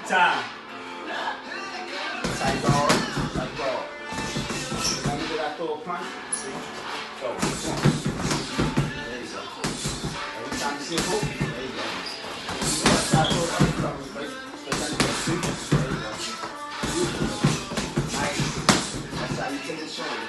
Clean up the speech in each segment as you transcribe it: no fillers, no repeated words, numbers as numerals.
Time. Tight guard. Tight guard. Remember that I throw a punch? See? Go. There you go. Every time you see a hook, there you go. That's how I throw a punch. There you go. Nice. That's how you take the shoulder.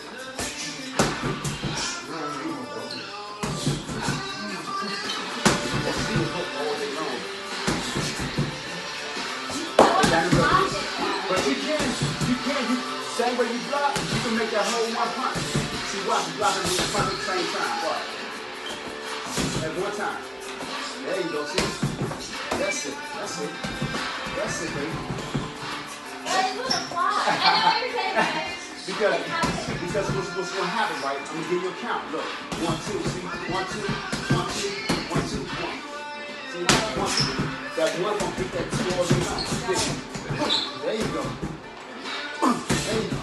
But you can, same way you block, you can make that whole one punch. See, watch, you block it with the punch at the same time. Watch. At one time. There you go, see? That's it, that's it. That's it, baby. Well, it's gonna fly. I know you're saying that. Because what's going to happen, right? I'm going to give you a count. Look, 1, 2, see? 1, 2, 1, 2, 1, 2, 1. See, 1, 2. That one going to pick that 2 all the way down. There you go. There you go.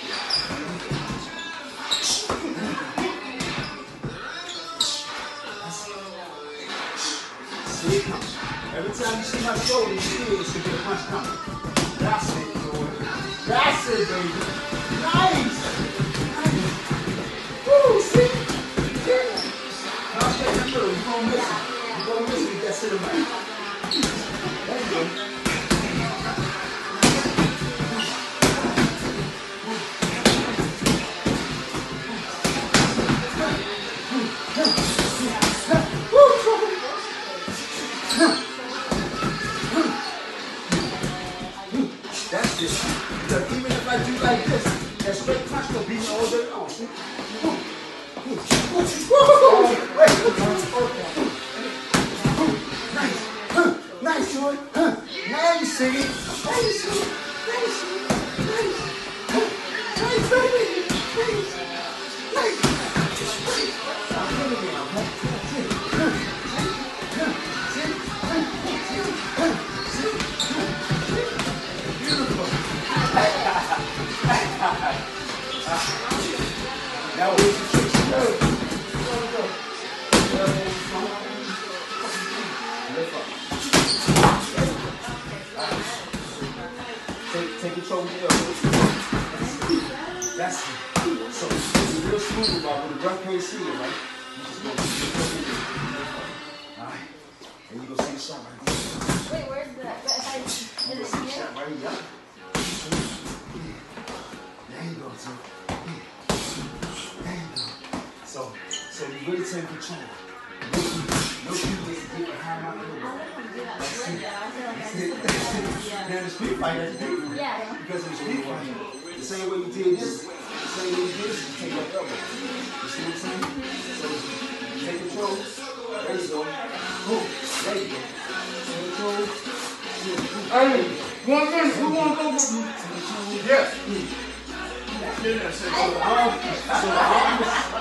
See it coming. Every time you see my shoulder, you see it, it's going to be a punch coming. That's it, boy. That's it, baby. Nice. Woo, see? Yeah. Now stay in the middle. You're going to miss it. You're going to miss it with that cinnamon. There you go. That's it. Because even if I do like this, that straight punch will be all day long. See? Nice. Nice, Joy. Nice, see? Nice, see? Nice, see? Nice. Nice, baby. Nice. Nice. I'm feeling it, okay? Now where's the tricks you know? Go. Lift up. Take control of your That's it. So it's real smooth about when the ref can't see it, right? You just go alright. And you go see the shot right there. Wait, where's the... You go see the shot right here. There you go, too. There you go. So you really take control. No people get behind my elbow. That's it. Now the street fight, that's different. Yeah. Because in the street fight, the same way you did this, you take that elbow. You see what I'm saying? So you take control. There you go. Boom. There you go. Take control. Hey, 1 minute. Who want to go with me? Yes. Yeah. So the arm